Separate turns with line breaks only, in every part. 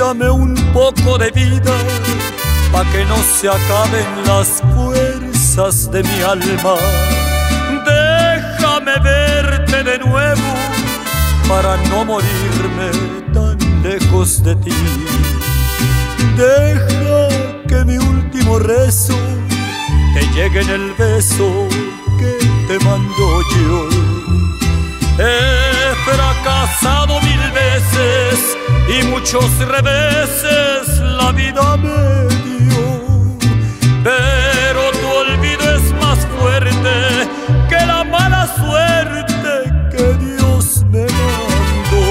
Dame un poco de vida pa' que no se acaben las fuerzas de mi alma. Déjame verte de nuevo para no morirme tan lejos de ti. Deja que mi último rezo te llegue en el beso que te mando yo. He fracasado 1000 veces y muchos reveses la vida me dio, pero tu olvido es más fuerte que la mala suerte que Dios me mandó.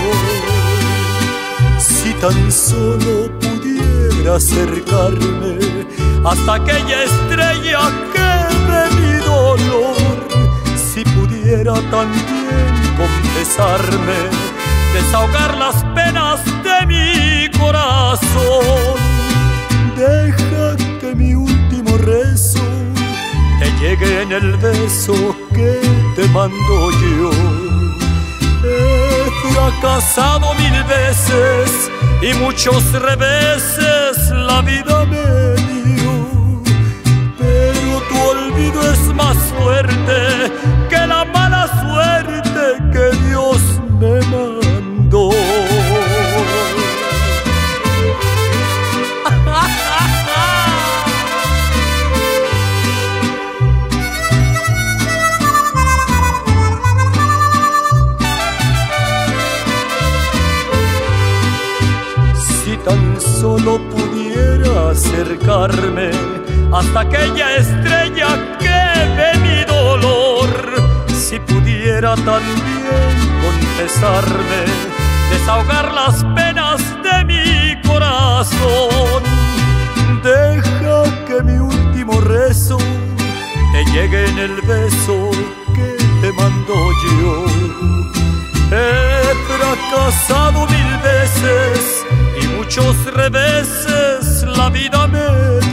Si tan solo pudiera acercarme hasta aquella estrella que ve mi dolor, si pudiera también confesarme, desahogar las penas de mi corazón. Deja que mi último rezo te llegue en el beso que te mando yo. He fracasado 1000 veces y muchos reveses la vida me dio, pero tu olvido es más fuerte que la mala suerte que Dios me mandó. Si tan solo pudiera acercarme hasta aquella estrella que ve mi dolor, si pudiera también confesarme, desahogar las penas de mi corazón. Deja que mi último rezo te llegue en el beso que te mando yo. He fracasado 1000 veces y muchos reveses la vida me